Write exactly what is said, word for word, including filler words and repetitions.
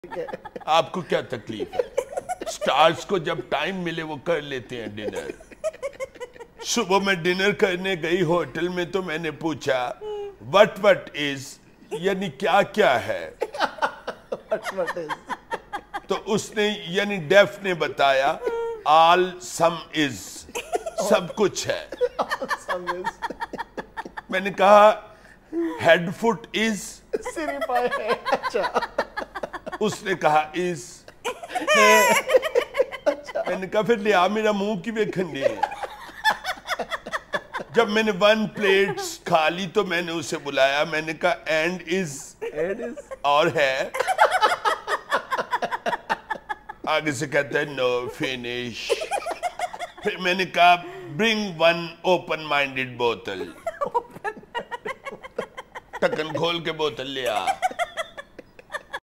आपको क्या तकलीफ है? स्टार्स को जब टाइम मिले वो कर लेते हैं डिनर। सुबह मैं डिनर करने गई होटल में तो मैंने पूछा व्हाट व्हाट इज, यानी क्या क्या है। What what is? तो उसने यानी डेफ ने बताया ऑल सम इज, सब कुछ है। Some is. मैंने कहा हेड फुट इज, सिर्फ है। अच्छा। उसने कहा इज। मैंने कहा फिर लिया मेरा मुंह की वेखन नहीं है। जब मैंने वन प्लेट खा ली तो मैंने उसे बुलाया, मैंने कहा एंड इज, It is. और है। आगे से कहता है नो फिनिश। फिर मैंने कहा ब्रिंग वन ओपन माइंडेड बोतल, ढक्कन खोल के बोतल ले आ।